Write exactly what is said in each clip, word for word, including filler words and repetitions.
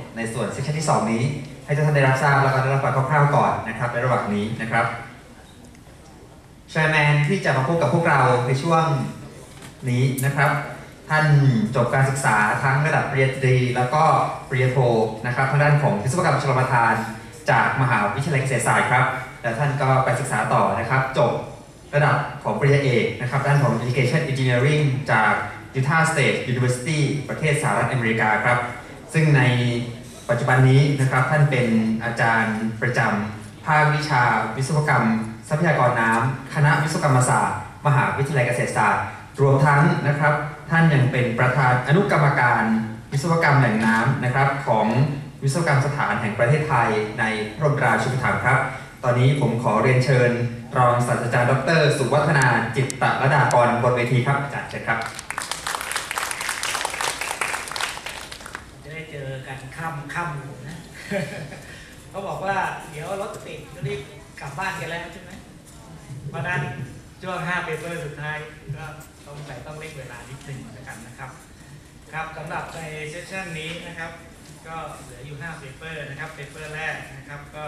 ในส่วนเซสชันที่สองนี้ให้ทุกท่านได้รับทราบแล้วก็ได้รับฟังคร่าวๆก่อนนะครับในระหว่างนี้นะครับแชร์แมนที่จะมาพบกับพวกเราในช่วงนี้นะครับท่านจบการศึกษาทั้งระดับปริญญาตรีแล้วก็ปริญญาโทนะครับทางด้านของวิศวกรรมชลประทานจากมหาวิทยาลัยเกษตรศาสตร์ครับและท่านก็ไปศึกษาต่อนะครับจบระดับของปริญญาเอกนะครับด้านของ Education Engineering จาก Utah State University ประเทศสหรัฐอเมริกาครับซึ่งในปัจจุบันนี้นะครับท่านเป็นอาจารย์ประจำภาควิชาวิศวกรรมทรัพยากรน้ำคณะวิศวกรรมศาสตร์มหาวิทยาลัยเกษตรศาสตร์รวมทั้งนะครับท่านยังเป็นประธานอนุกรรมการวิศวกรรมแหล่งน้ำนะครับของวิศวกรรมสถานแห่งประเทศไทยในพระบรมราชูปถัมภ์ครับตอนนี้ผมขอเรียนเชิญรองศาสตราจารย์ดร.สุวัฒนาจิตตรดากรบนเวทีครับอาจารย์เชิญครับจะได้เจอกันค่ำค่ำนะ เขาบอกว่าเดี๋ยวรถติดจะรีบกลับบ้านกันแล้วใช่ไหมเพราะนั้นช่วงห้าเปเปอร์สุดท้ายก็ต้องใส่ต้องเร่งเวลานิดหนึ่งแล้วกันนะครับครับสำหรับในเซสชันนี้นะครับก็เหลืออยู่ห้าเปเปอร์นะครับเปเปอร์แรกนะครับก็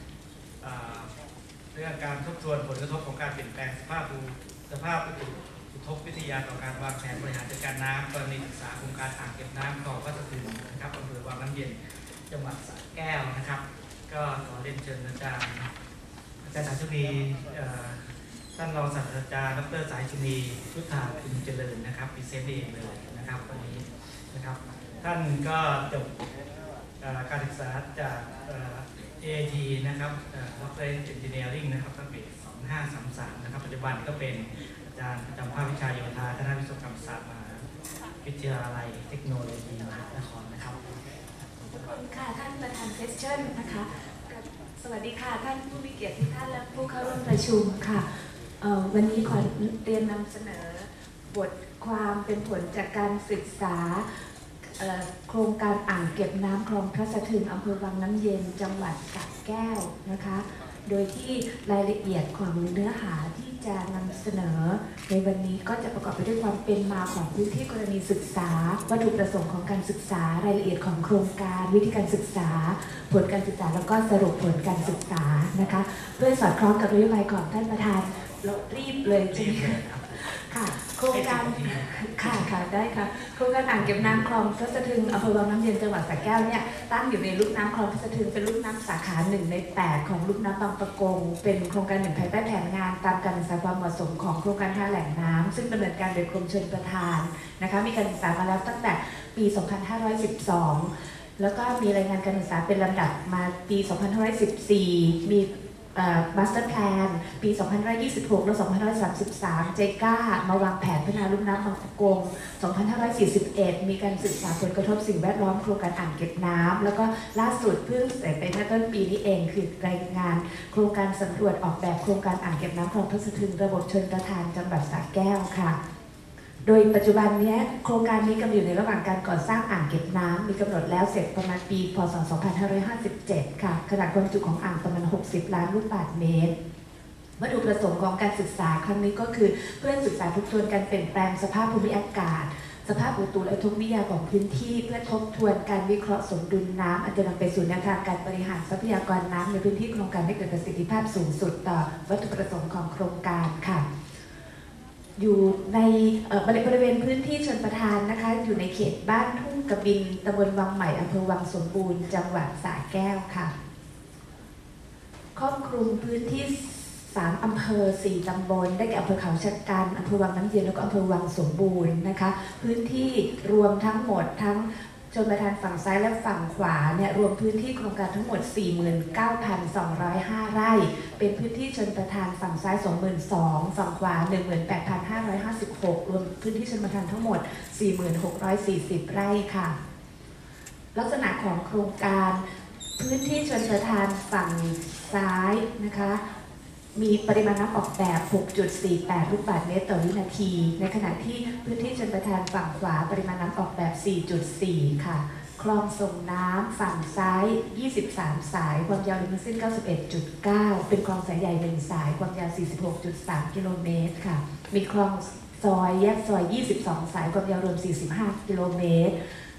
เรื่องการทบทวนผลกระทบของการเปลี่ยนแปลงสภาพภูสภาพอุทกวิทยาต่อการวางแผนบริหารจัดการน้ำกรณีศึกษาโครงการอ่างเก็บน้ำคลองพัทลุงนะครับอำเภอวังน้ำเย็นจังหวัดสระแก้วนะครับก็ขอเรียนเชิญอาจารย์อาจารย์สายชุนีท่านรองศาสตราจารย์ดร.สายชุนีพุทธาคุณเจริญนะครับพรีเซนต์เองเลยนะครับวันนี้นะครับท่านก็จบการศึกษาจาก เอ ไอ ที นะครับด็อกเตอร์เอนจิเนียริ่งนะครับตั้งแต่สองพันห้าร้อยสามสิบสามนะครับปัจจุบันก็เป็นอาจารย์ประจำภาควิชาโยธาคณะวิศวกรรมศาสตร์มหาวิทยาลัยเทคโนโลยีมหานครนะครับขอบคุณค่ะท่านประธานเซสชั่นนะคะสวัสดีค่ะท่านผู้มีเกียรติทุกท่านและผู้เข้าร่วมประชุมค่ะวันนี้ขอเรียนนำเสนอบทความเป็นผลจากการศึกษาโครงการอ่างเก็บน้ำคลองพระสะทึงอำเภอวังน้ำเย็นจังหวัดสระแก้วนะคะโดยที่รายละเอียดของเนื้อหาที่จะนำเสนอในวันนี้ก็จะประกอบไปด้วยความเป็นมาของพื้นที่กรณีศึกษาวัตถุประสงค์ของการศึกษารายละเอียดของโครงการวิธีการศึกษาผลการศึกษาแล้วก็สรุปผลการศึกษานะคะเพื่อสอดคล้องกับนโยบายของท่านประธานเรารีบเลยใช่ไหมค่ะโครงการค่ะค่ะได้ค่ะโครงการอ่างเก็บน้ำคลองพระสะทึงอำเภอวังน้ำเย็นจังหวัดสระแก้วเนี่ยตั้งอยู่ในลุ่มน้ำคลองพระสะทึงเป็นลุ่มน้ำสาขาหนึ่งในแปดของลุ่มน้ำบางปะกงเป็นโครงการหนึ่งภายใต้แผนงานตามการศึกษาความเหมาะสมของโครงการห้าแหล่งน้ำซึ่งดำเนินการโดยกรมชลประทานนะคะมีการศึกษามาแล้วตั้งแต่ปี สองพันห้าร้อยสิบสอง แล้วก็มีรายงานการศึกษาเป็นลำดับมาปี สองพันห้าร้อยสิบสี่ มีมาสเตอร์แพลนปี สองพันห้าร้อยยี่สิบหก และ สองพันห้าร้อยสามสิบสาม เจก้ามาวางแผนพัฒนาลุ่มน้ำบางปะกง สองพันห้าร้อยสี่สิบเอ็ด มีการศึกษาผลกระทบสิ่งแวดล้อมโครงการอ่างเก็บน้ำแล้วก็ล่าสุดเพิ่งเสร็จไปเมื่อต้นปีนี้เองคือรายงานโครงการสำรวจออกแบบโครงการอ่างเก็บน้ำคลองพระสะทึงระบบชลประทานจังหวัดสระแก้วค่ะโดยปัจจุบันนี้โครงการนี้กำลังอยู่ในระหว่างการก่อสร้างอ่างเก็บน้ำมีกำหนดแล้วเสร็จประมาณปีพ.ศ. สองพันห้าร้อยห้าสิบเจ็ด ค่ะขนาดความจุของอ่างประมาณหกสิบล้านลูกบาศก์เมตรวัตถุประสงค์ของการศึกษาครั้งนี้ก็คือเพื่อศึกษาทบทวนการเปลี่ยนแปลงสภาพภูมิอากาศสภาพอุตุและทุกวิทยาของพื้นที่เพื่อทบทวนการวิเคราะห์สมดุลน้ำอันจะนำไปสู่แนวทางการบริหารทรัพยากรน้ำในพื้นที่โครงการให้เกิดประสิทธิภาพสูงสุดต่อวัตถุประสงค์ของโครงการค่ะอยู่ในบริเวณพื้นที่ชลประทานนะคะอยู่ในเขตบ้านทุ่งกระบินตำบลวังใหม่อำเภอวังสมบูรณ์จังหวัดสระแก้วค่ะครอบคลุมพื้นที่สามอำเภอสี่ตำบลได้แก่อำเภอเขาชะกันอำเภอวังน้ำเย็นแล้วก็อำเภอวังสมบูรณ์นะคะพื้นที่รวมทั้งหมดทั้งชลประทานฝั่งซ้ายและฝั่งขวาเนี่ยรวมพื้นที่โครงการทั้งหมด สี่หมื่นเก้าพันสองร้อยห้า ไร่เป็นพื้นที่ชลประทานฝั่งซ้าย สองหมื่นสองพัน ฝั่งขวา หนึ่งหมื่นแปดพันห้าร้อยห้าสิบหก รวมพื้นที่ชลประทานทั้งหมด สี่หมื่นหกร้อยสี่สิบ ไร่ค่ะลักษณะของโครงการพื้นที่ชลประทานฝั่งซ้ายนะคะมีปริมาณน้ำออกแบบ หกจุดสี่แปด ลูกบาศก์เมตรต่อวินาทีในขณะที่พื้นที่ชลประทานฝั่งขวาปริมาณน้ำออกแบบ สี่จุดสี่ ค่ะคลองส่งน้ำฝั่งซ้ายยี่สิบสามสายความยาวรวมทั้งสิ้น เก้าสิบเอ็ดจุดเก้า เป็นคลองสายใหญ่หนึ่งสายความยาว สี่สิบหกจุดสาม กิโลเมตรค่ะมีคลองซอยแยกซอยยี่สิบสองสายความยาวรวมสี่สิบห้ากิโลเมตร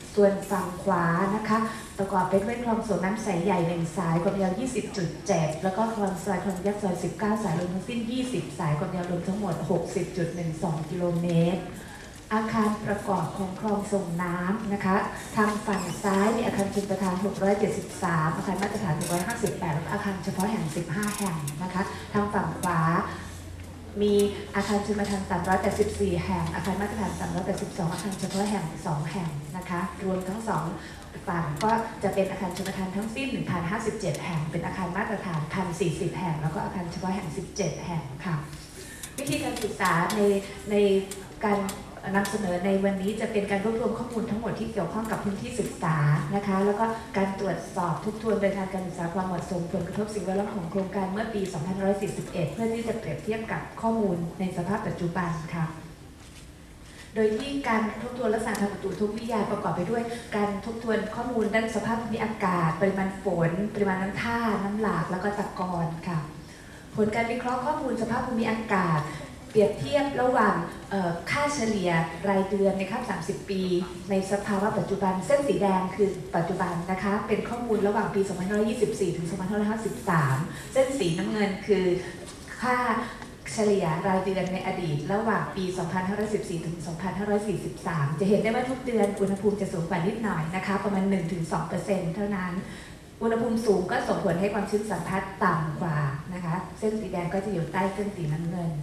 ส่วนฝั่งขวานะคะประกอบไปด้วยคลองส่งน้ำสายใหญ่หนึ่งสายความยาว ยี่สิบจุดเจ็ด แล้วก็คลองซอยคลองยักษ์ซอย สิบเก้า สายรวมทั้งสิ้น ยี่สิบ สายความยาวรวมทั้งหมด หกสิบจุดหนึ่งสอง กิโลเมตรอาคารประกอบของคลองส่งน้ำนะคะทางฝั่งซ้ายมีอาคารชลประทานหกร้อยเจ็ดสิบสามอาคารมาตรฐานหนึ่งร้อยห้าสิบแปดและอาคารเฉพาะแห่งสิบห้าแห่งนะคะทางฝั่งขวามีอาคารชลประทานสามร้อยแปดสิบสี่แห่งอาคารมาตรฐานสามร้อยแปดสิบสองอาคารเฉพาะแห่งสองแห่งนะคะรวมทั้งสองฝั่งก็จะเป็นอาคารชลประทานทั้งสิ้น หนึ่งพันห้าสิบเจ็ด แห่งเป็นอาคารมาตรฐาน หนึ่งพันสี่สิบ แห่งแล้วก็อาคารเฉพาะแห่งสิบเจ็ดแห่งค่ะวิธีการศึกษาในในการนำเสนอในวันนี้จะเป็นการรวบรวมข้อมูลทั้งหมดที่เกี่ยวข้องกับพื้นที่ศึกษานะคะแล้วก็การตรวจสอบทบทวนรายงานการศึกษาความเหมาะสมผลกระทบสิ่งแวดล้อมของโครงการเมื่อปี สองพันห้าร้อยสี่สิบเอ็ด เพื่อที่จะเปรียบเทียบกับข้อมูลในสภาพปัจจุบันค่ะโดยที่การทบทวนลักษณะทางอุตุวิทยาประกอบไปด้วยการทบทวนข้อมูลด้านสภาพภูมิอากาศปริมาณฝนปริมาณน้ำท่าน้ำหลากแล้วก็ตะกอนค่ะผลการวิเคราะห์ข้อมูลสภาพภูมิอากาศเปรียบเทียบระหว่างค่าเฉลี่ยรายเดือนในครับสามสิบปีในสภาวะปัจจุบันเส้นสีแดงคือปัจจุบันนะคะเป็นข้อมูลระหว่างปี สองพันห้าร้อยยี่สิบสี่ ถึง สองพันห้าร้อยห้าสิบสาม เส้นสีน้ำเงินคือค่าเฉลี่ยรายเดือนในอดีตระหว่างปี สองพันห้าร้อยสิบสี่ ถึง สองพันห้าร้อยสี่สิบสาม จะเห็นได้ว่าทุกเดือนอุณหภูมิจะสูงกว่านิดหน่อยนะคะประมาณ หนึ่งถึงสองเปอร์เซ็นต์ เท่านั้นอุณหภูมิสูงก็ส่งผลให้ความชื้นสัมผัสต่ำกว่านะคะเส้นสีแดงก็จะอยู่ใต้เส้นสีน้ำเงิน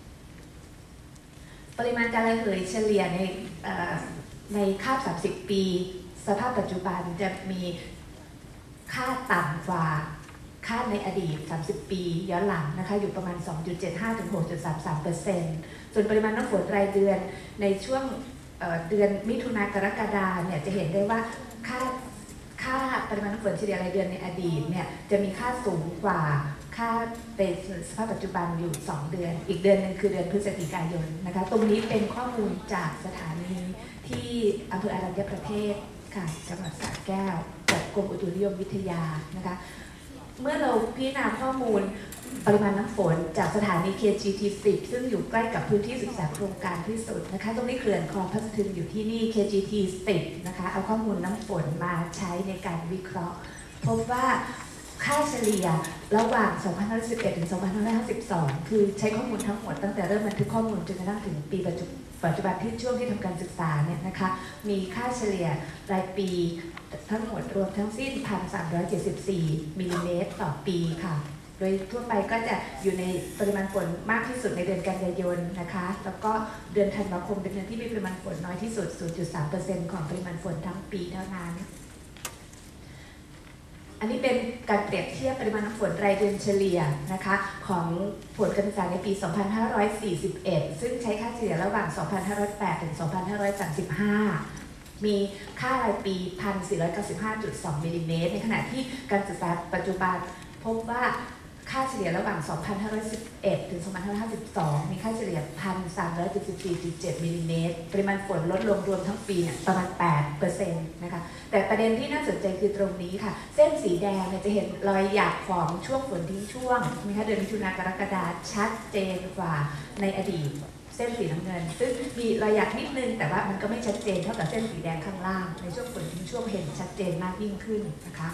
ปริมาณการระเหยเฉลี่ยในในคาบสามสิบปีสภาพปัจจุบันจะมีค่าต่ำกว่าค่าในอดีตสามสิบปีย้อนหลังนะคะอยู่ประมาณ สองจุดเจ็ดห้า ถึง หกจุดสามสามเปอร์เซ็นต์ ส่วนปริมาณน้ำฝนรายเดือนในช่วงเเดือนมิถุนายนกรกฎาคมเนี่ยจะเห็นได้ว่าค่าค่าปริมาณน้ำฝนเฉลี่ยรายเดือนในอดีตเนี่ยจะมีค่าสูงกว่าค่าเป็นสภาพปัจจุบันอยู่สองเดือนอีกเดือนหนึ่งคือเดือนพฤศจิกายนนะคะตรงนี้เป็นข้อมูลจากสถานีที่อำเภออารัญญประเทศค่ะจังหวัดสระแก้วจากกรมอุตุนิยมวิทยานะคะเมื่อเราพิจารณาข้อมูลปริมาณน้ำฝนจากสถานี เค จี ที สิบ ซึ่งอยู่ใกล้กับพื้นที่ศึกษาโครงการที่สุดนะคะตรงนี้เขื่อนคลองพระสะทึงอยู่ที่นี่ เค จี ที สิบ นะคะเอาข้อมูลน้ำฝนมาใช้ในการวิเคราะห์พบว่าค่าเฉลี่ยระหว่าง สองพันห้าร้อยสิบเอ็ด ถึง สองพันห้าร้อยห้าสิบสอง คือใช้ข้อมูลทั้งหมดตั้งแต่เริ่มบันทึกข้อมูลจนกระทั่งถึงปีปัจจุปัจจุบันที่ช่วงที่ทำการศึกษาเนี่ยนะคะมีค่าเฉลี่ยรายปีทั้งหมดรวมทั้งสิ้น หนึ่งพันสามร้อยเจ็ดสิบสี่ มิลลิเมตรต่อปีค่ะโดยทั่วไปก็จะอยู่ในปริมาณฝนมากที่สุดในเดือนกันยายนนะคะแล้วก็เดือนธันวาคมเป็นเดือนที่มีปริมาณฝนน้อยที่สุด ศูนย์จุดสามเปอร์เซ็นต์ ของปริมาณฝนทั้งปีเท่านั้นอันนี้เป็นการเปรียบเทียบปริมาณน้ำฝนรายเดือนเฉลี่ยนะคะของผลการศึกษาในปี สองพันห้าร้อยสี่สิบเอ็ด ซึ่งใช้ค่าเฉลี่ยระหว่าง สองพันห้าร้อยแปด ถึง สองพันห้าร้อยสามสิบห้า มีค่ารายปี หนึ่งพันสี่ร้อยเก้าสิบห้าจุดสอง มิลลิเมตรในขณะที่การศึกษาปัจจุบันพบว่าค่าเฉลี่ยระหว่าง สองพันห้าร้อยสิบเอ็ด ถึง สองพันห้าร้อยห้าสิบสอง มีค่าเฉลี่ย หนึ่งพันสามร้อยเจ็ดสิบสี่จุดเจ็ด มิลลิเมตรปริมาณฝนลดลงรวมทั้งปีเนี่ยประมาณ แปดเปอร์เซ็นต์ นะคะแต่ประเด็นที่น่าสนใจคือตรงนี้ค่ะเส้นสีแดงเนี่ยจะเห็นรอยหยักของช่วงฝนทิ้งช่วงนะคะเดือนมิถุนายนกรกฎาคมชัดเจนกว่าในอดีตเส้นสีน้ำเงินซึ่งมีรอยหยักนิดนึงแต่ว่ามันก็ไม่ชัดเจนเท่ากับเส้นสีแดงข้างล่างในช่วงฝนทิ้งช่วงเห็นชัดเจนมากยิ่งขึ้นนะคะ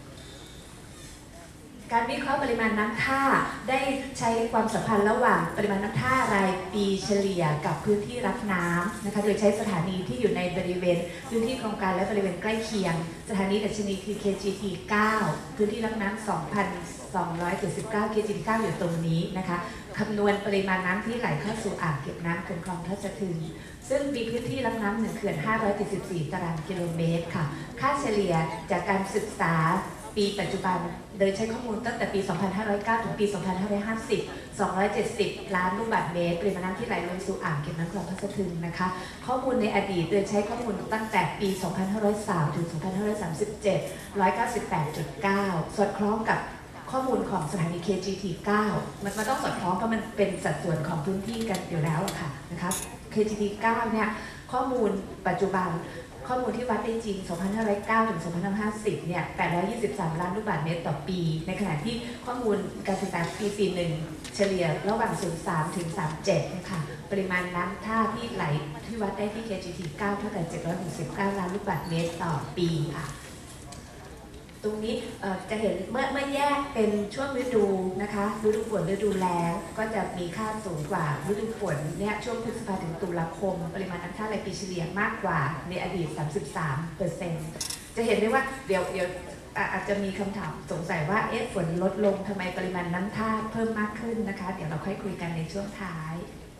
การวิเคราะห์ปริมาณน้ำท่าได้ใช้ความสัมพันธ์ระหว่างปริมาณน้ำท่ารายปีเฉลี่ยกับพื้นที่รับน้ำนะคะโดยใช้สถานีที่อยู่ในบริเวณพื้นที่โครงการและบริเวณใกล้เคียงสถานีดัชนีคือ เค จี ที เก้า พื้นที่รับน้ำ สองพันสองร้อยเจ็ดสิบเก้า เค จี ที เก้า อยู่ตรงนี้นะคะคำนวณปริมาณน้ำที่ไหลเข้าสู่อ่างเก็บน้ำเขื่อนคลองพระสะทึงซึ่งมีพื้นที่รับน้ำหนึ่งเขื่อนห้าร้อยเจ็ดสิบสี่ตารางกิโลเมตรค่ะค่าเฉลี่ยจากการศึกษาปีปัจจุบันโดยใช้ข้อมูลตั้งแต่ปี สองพันห้าร้อยเก้า ถึงปี สองพันห้าร้อยห้าสิบ สองร้อยเจ็ดสิบ ล้านลูกบาศก์เมตรปริมาณน้ำที่ไหลลงสู่อ่างเก็บน้ำคลองพระสะทึงนะคะข้อมูลในอดีตโดยใช้ข้อมูลตั้งแต่ปี สองพันห้าร้อยสาม ถึง สองพันห้าร้อยสามสิบเจ็ด หนึ่งร้อยเก้าสิบแปดจุดเก้า สอดคล้องกับข้อมูลของสถานี เค จี ที เก้า มันมันต้องสอดคล้องเพราะมันเป็นสัดส่วนของพื้นที่กันอยู่แล้วค่ะนะคะ เค จี ที เก้า เนี่ยข้อมูลปัจจุบันข้อมูลที่วัดได้จริง สองพันห้าร้อยเก้า ถึง สองพันห้าร้อยห้าสิบ เนี่ย แปดร้อยยี่สิบสาม ล้านลูกบาศก์เมตรต่อปี ในขณะที่ข้อมูลการศึกษาปี สี่สิบเอ็ด เฉลี่ยระหว่าง ศูนย์จุดสาม ถึง สามจุดเจ็ด นะคะปริมาณน้ำท่าที่ไหลที่วัดได้ที่ เค จี ที เก้า เท่ากับ เจ็ดร้อยหกสิบเก้า ล้านลูกบาศก์เมตรต่อปีค่ะ ตรงนี้จะเห็นเมื่อเมื่อแยกเป็นช่วงฤดูนะคะฤดูฝนฤดูแล้งก็จะมีค่าสูงกว่าฤดูฝนเนี่ยช่วงพฤษภาถึงตุลาคมปริมาณน้ำท่ารายปีเฉลี่ยมากกว่าในอดีต สามสิบสามเปอร์เซ็นต์ จะเห็นได้ว่าเดี๋ยวเดี๋ยวอาจจะมีคำถามสงสัยว่าเอ๊ะฝนลดลงทำไมปริมาณน้ำท่าเพิ่มมากขึ้นนะคะเดี๋ยวเราค่อยคุยกันในช่วงท้าย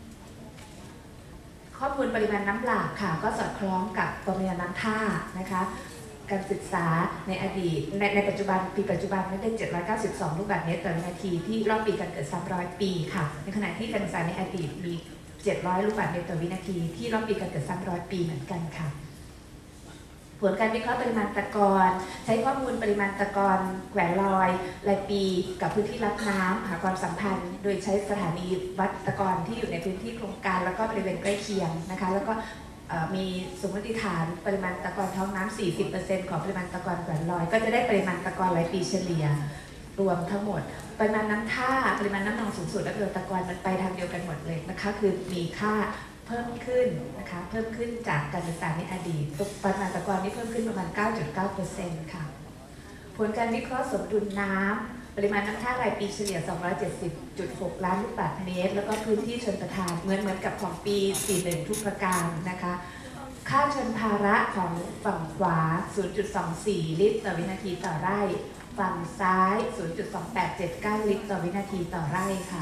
ข้อมูลปริมาณน้ำหลากค่ะก็สอดคล้องกับปริมาณน้ำท่านะคะการศึกษาในอดีตในในปัจจุบันปีปัจจุบันได้เจ็ดร้อยเก้าสิบสองลูกบาศก์เมตรต่อวินาทีที่รอบปีการเกิดสามร้อยปีค่ะในขณะที่การศึกษาในอดีตมีเจ็ดร้อยลูกบาศก์เมตรต่อวินาทีที่รอบปีการเกิดสามร้อยปีเหมือนกันค่ะผลการวิเคราะห์ปริมาณตะกอนใช้ข้อมูลปริมาณตะกอนแขวนลอยรายปีกับพื้นที่รับน้ำหาความสัมพันธ์โดยใช้สถานีวัดตะกอนที่อยู่ในพื้นที่โครงการแล้วก็บริเวณใกล้เคียงนะคะแล้วก็มีสมมติฐานปริมาณตะกอนท้องน้ำ สี่สิบเปอร์เซ็นต์ ของปริมาณตะกอนแขวนลอยก็จะได้ปริมาณตะกอนรายปีเฉลี่ยรวมทั้งหมดปริมาณน้ำท่าปริมาณน้ำนองสูงสุดและปริมาณตะกอนมันไปทางเดียวกันหมดเลยนะคะคือมีค่าเพิ่มขึ้นนะคะเพิ่มขึ้นจากการศึกษาในอดีตปริมาณตะกอนนี่เพิ่มขึ้นประมาณ เก้าจุดเก้าเปอร์เซ็นต์ ค่ะผลการวิเคราะห์สมดุลน้ำปริมาณน้ำท่ารายปีเฉลี่ย สองร้อยเจ็ดสิบจุดหก ล้านลูกบาศก์เมตรแล้วก็พื้นที่ชลประทานเหมือนเหมือนกับของปี สี่สิบเอ็ด ทุกประการนะคะค่าชนภาระของฝั่งขวา ศูนย์จุดสองสี่ ลิตรต่อวินาทีต่อไร่ ฝั่งซ้าย ศูนย์จุดสองแปดเจ็ดเก้า ลิตรต่อวินาทีต่อไร่ค่ะ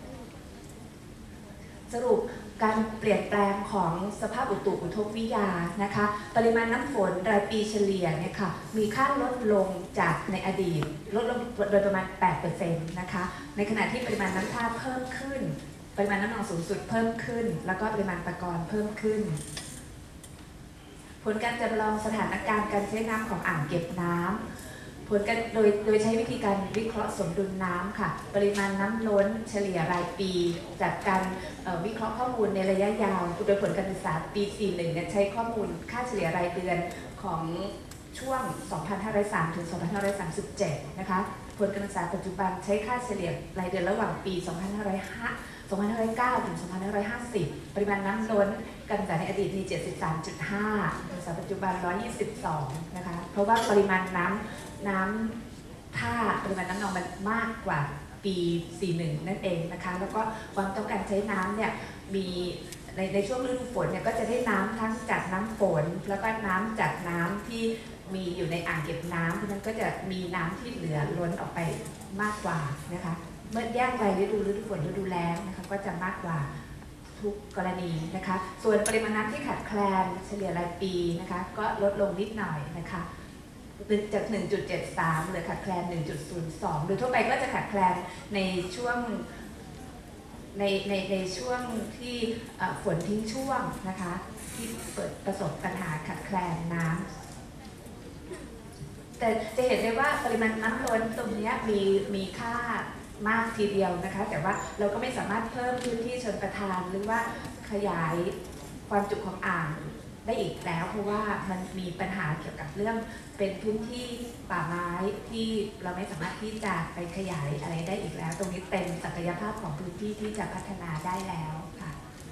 สรุปการเปลี่ยนแปลงของสภาพอุตุอุทกวิทยานะคะปริมาณน้ำฝนรายปีเฉลี่ยเนี่ยค่ะมีค่าลดลงจากในอดีตลดลงโดยประมาณ แปดเปอร์เซ็นต์ นะคะในขณะที่ปริมาณน้ำท่าเพิ่มขึ้นปริมาณน้ำนองสูงสุดเพิ่มขึ้นแล้วก็ปริมาณตะกอนเพิ่มขึ้นผลการจำลองสถานการณ์การใช้น้ำของอ่างเก็บน้ำผลการโดยโดยใช้วิธีการวิเคราะห์สมดุลน้ำค่ะปริมาณน้ำล้นเฉลี่ยรายปีจากการวิเคราะห์ข้อมูลในระยะยาวโดยผลการศึกษาปี สี่สิบเอ็ด เนี่ยใช้ข้อมูลค่าเฉลี่ยรายเดือนของช่วง สองพันห้าร้อยสาม ถึง สองพันห้าร้อยสามสิบเจ็ด นะคะผลการศึกษาปัจจุบันใช้ค่าเฉลี่ยรายเดือนระหว่างปี สองพันห้าร้อยเก้า ถึง สองพันห้าร้อยห้าสิบ ปริมาณน้ำล้นการศึกษาในอดีตมี เจ็ดสิบสามจุดห้า การศึกษาปัจจุบัน หนึ่งร้อยยี่สิบสอง นะคะเพราะว่าปริมาณน้ำน้ำท่าปริมาณน้ำนองมันมากกว่าปี สี่สิบเอ็ด นั่นเองนะคะแล้วก็ความต้องการใช้น้ำเนี่ยมีในในช่วงฤดูฝนเนี่ยก็จะได้น้ำทั้งจากน้ำฝนแล้วก็น้ำจากน้ำที่มีอยู่ในอ่างเก็บน้ำเพราะนั้นก็จะมีน้ำที่เหลือล้นออกไปมากกว่านะคะเมื่อแยกรายฤดูฤดูฝนฤดูแล้งนะคะก็จะมากกว่าทุกกรณีนะคะส่วนปริมาณน้ำที่ขาดแคลนเฉลี่ยรายปีนะคะก็ลดลงนิดหน่อยนะคะจาก หนึ่งจุดเจ็ดสาม เหลือขาดแคลน หนึ่งจุดศูนย์สอง โดยทั่วไปก็จะขาดแคลนในช่วงในในในช่วงที่ฝนทิ้งช่วงนะคะที่เปิดประสบปัญหาขาดแคลนน้ำแต่จะเห็นได้ว่าปริมาณน้ำล้นตรงนี้มีมีค่ามากทีเดียวนะคะแต่ว่าเราก็ไม่สามารถเพิ่มพื้นที่ชลประทานหรือว่าขยายความจุของอ่างได้อีกแล้วเพราะว่ามันมีปัญหาเกี่ยวกับเรื่องเป็นพื้นที่ป่าไม้ที่เราไม่สามารถที่จะไปขยายอะไรได้อีกแล้วตรงนี้เต็มศักยภาพของพื้นที่ที่จะพัฒนาได้แล้วค่ะ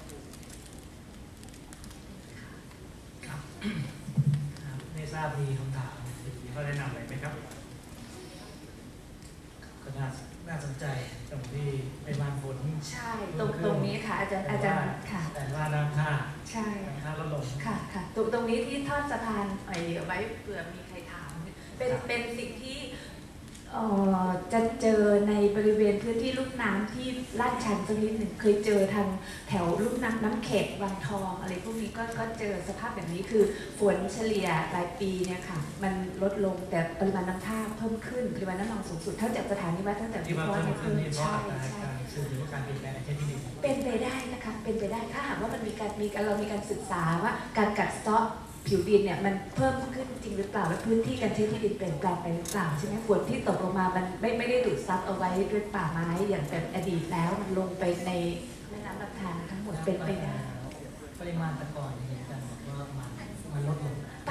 ครับไม่ทราบมีคำถามก็แนะนำอะไรไหมครับก็น่าน่าสนใจตรงที่ปริมาณฝนใช่ตรงตรงนี้ค่ะอาจารย์อาจารย์ค่ะแต่ว่าน้ำท่าใช่น้ำท่าลดลงค่ะค่ะตรงตรงนี้ที่ทอดสะพานไว้ไว้เผื่อมีใครถามเป็นเป็นสิ่งที่จะเจอในบริเวณพื้นที่ลุ่มน้ำที่ลาดชันสักนิดหนึ่งเคยเจอทางแถวลุ่มน้ำน้ำเข็กวังทองอะไรพวกนี้ก็ก็เจอสภาพแบบนี้คือฝนเฉลี่ยรายปีเนี่ยค่ะมันลดลงแต่ปริมาณน้ำท่าเพิ่มขึ้นปริมาณน้ำนองสูงสุดเท่าจากสถานีวัดตั้งแต่ที่ว่าเพิ่มขึ้นนี่เพราะการใช่สื่อถึงการเปลี่ยนแปลงในเทคนิคเป็นไปได้นะคะเป็นไปได้ถ้าหากว่ามันมีการมีการเรามีการศึกษาว่าการกัดเซาะผิวดินเนี่ยมันเพิ่มขึ้นจริงหรือเปล่าและพื้นที่การใช้ที่ดินเปลี่ยนแปลงไปหรือเปล่าใช่ไหมฝนที่ตกลงมามันไม่ไม่ได้ดูดซับเอาไว้ด้วยป่าไม้อย่างแบบอดีตแล้วมันลงไปในแม่น้ำลำธารทั้งหมดเป็นไปได้ปริมาณตะกอนเนี่ยอาจารย์บอกว่ามันมันลดลง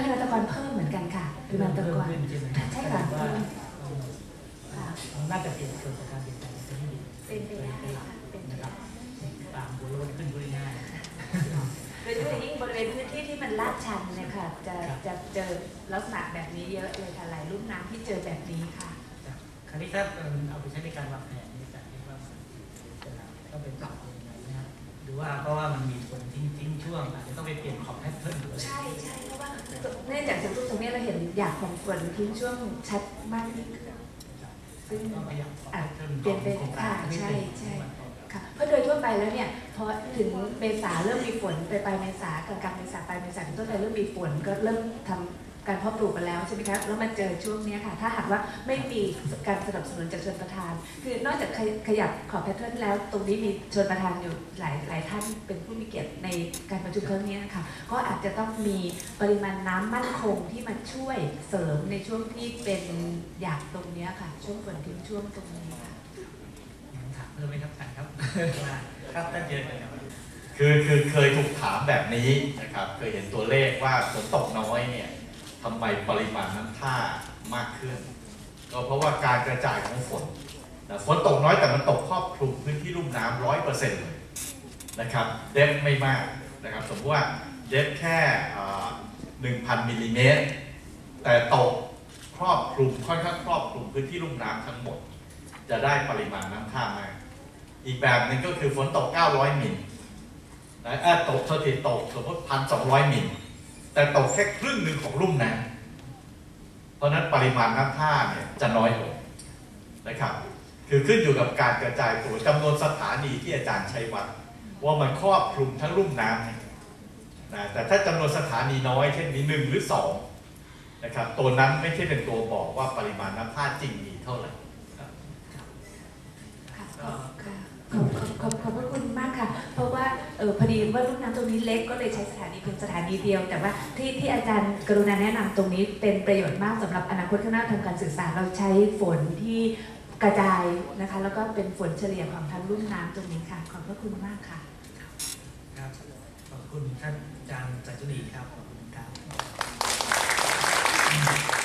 ปริมาณตะกอนเพิ่มขึ้นใช่ไหมใช่ค่ะว่าค่ะเราน่าจะเปลี่ยนเกิดจากการเปลี่ยนแปลงที่ดีเป็นไปได้ค่ะเป็นไปนะครับได้ตามหัวโลดขึ้นพูดง่ายโดยเฉพาะยิ่งบริเวณพื้นที่ที่มันลาดชันเนยคะจะครับจะเจอลักษณะแบบนี้เยอะเลยค่ะหลายลุ่มน้ำที่เจอแบบนี้ค่ะๆคราวนี้ถ้าเอาไปใช้ในการวางแผนในการที่ว่ามันจะต้องเป็นปรับยังไงนะครับหรือว่าเพราะว่ามันมีคนทิ้งทิ้งช่วงอาจจะต้องไปเปลี่ยนขอบแพทเทิร์นหรืออะไรใช่ใช่เพราะว่าเนื่องจากจุดตรงนี้เราเห็นอยากของฝนทิ้งช่วงชัดมากยิ่งขึ้นซึ่งต้องขยับขอบแพทเทิร์นเปลี่ยนเป็นของโครงค่ะการนิดใช่นึงใช่ค่ะเพราะโดยทั่วไปแล้วเนี่ยพอถึงเมษาเริ่มมีฝนไปปลายเมษากลางกลางเมษาปลายเมษาต้นไปเริ่มมีฝนก็เริ่มทำการเพาะปลูกกันแล้วใช่ไหมคะแล้วมาเจอช่วงนี้ค่ะถ้าหากว่าไม่มีการสนับสนุนจากชนประทาน คือนอกจากขยับขอบแพทเทิร์นแล้วตรงนี้มีชนประทานอยู่หลายหลายท่านเป็นผู้มีเกียรติในการประชุมครั้งนี้นะคะก็อาจจะต้องมีปริมาณน้ำมั่นคงที่มาช่วยเสริมในช่วงที่เป็นหยากตรงนี้ค่ะช่วงฝนทิ้งช่วงตรงนี้ค่ะถามเพิ่มไหมครับท่านครับว่าครับท่านเจอเลยครับคือคือเคยถูกถามแบบนี้นะครับเคยเห็นตัวเลขว่าฝนตกน้อยเนี่ยทำไมปริมาณน้ำท่ามากขึ้น ก็เพราะว่าการกระจายของฝนนะฝนตกน้อยแต่มันตกครอบคลุมพื้นที่ลุ่มน้ำร้อยเปอร์เซ็นต์เลยนะครับเดฟไม่มากนะครับสมมติว่าเดฟแค่หนึ่งพันมิลลิเมตรแต่ตกครอบคลุมค่อนข้างครอบคลุมพื้นที่ลุ่มน้ำทั้งหมดจะได้ปริมาณน้ำท่ามากอีกแบบหนึ่งก็คือฝนตกเก้าร้อยมิลนะเออตกเท่าที่ตกสมมติพันสองร้อยมิลแต่ตกแค่ครึ่งหนึ่งของลุ่มน้ำเพราะนั้นปริมาณน้ำท่าเนี่ยจะน้อยลงนะครับคือขึ้นอยู่กับการกระจายตัวจำนวนสถานีที่อาจารย์ใช้วัดว่ามันครอบคลุมทั้งลุ่มน้ำนะแต่ถ้าจำนวนสถานีน้อยเช่นมีหนึ่งหรือสองนะครับตัวนั้นไม่ใช่เป็นตัวบอกว่าปริมาณน้ำท่าจริงมีเท่าไหร่ค่ะขอบค่ะขอบขอบขอบขอบพระคุณมากค่ะ เพราะว่าเออพอดีว่าลูกน้ำตรงนี้เล็กก็เลยใช้สถานีเพียงสถานีเดียว แต่ว่าที่ที่อาจารย์กรุณาแนะนำตรงนี้เป็นประโยชน์มากสำหรับอนาคตข้างหน้าทางการศึกษาเราใช้ฝนที่กระจายนะคะแล้วก็เป็นฝนเฉลี่ยของทั้งลุ่มน้ำตรงนี้ค่ะ ขอบพระคุณมากค่ะครับขอบคุณท่านอาจารย์จัตุรีครับขอบคุณครับ